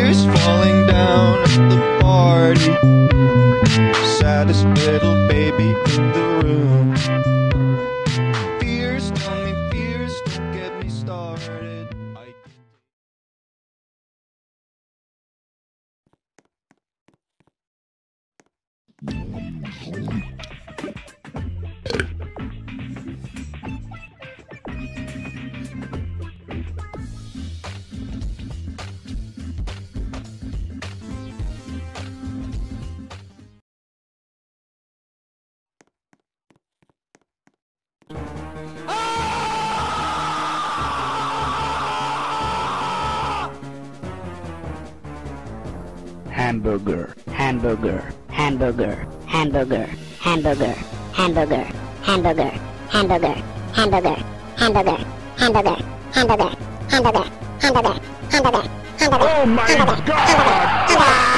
Tears falling down at the party. Saddest little baby in the room. Fears, tell me fears, don't get me started. Hamburger, hamburger, hamburger, hamburger, hamburger, hamburger, hamburger, hamburger, hamburger, hamburger, hamburger, hamburger, hamburger, hamburger, hamburger, hamburger. Oh my God!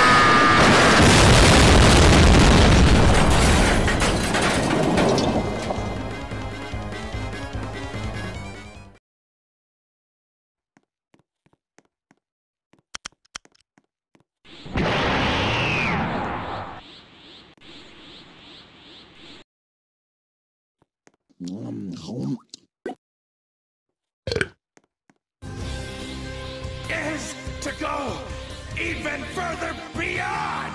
Is to go even further beyond.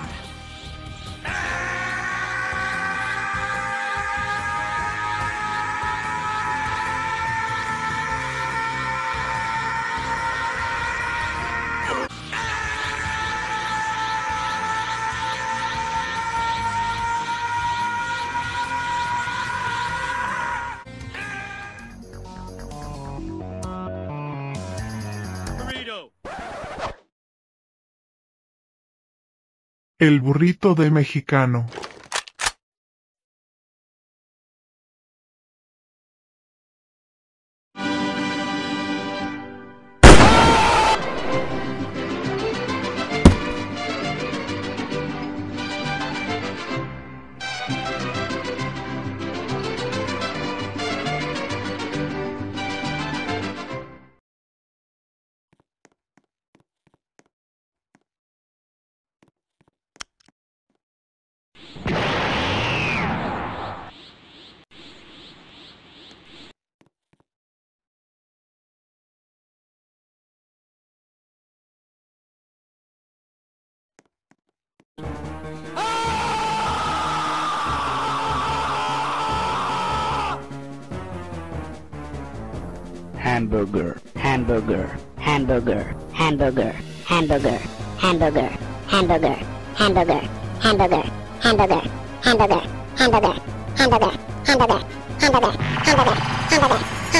El burrito de mexicano. Hamburger, hamburger, hamburger, hamburger, hamburger, hamburger, hamburger, hamburger, hamburger, hamburger, hamburger, hamburger, hamburger, hamburger, hamburger, hamburger,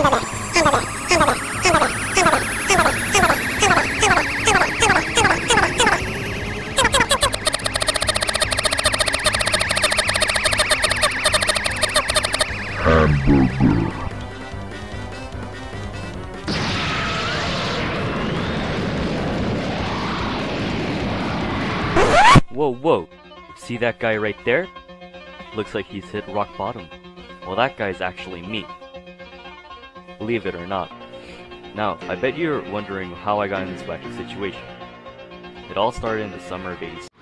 Whoa, whoa. See that guy right there? Looks like he's hit rock bottom. Well, that guy's actually me. Believe it or not. Now, I bet you're wondering how I got in this wacky situation. It all started in the summer of '86.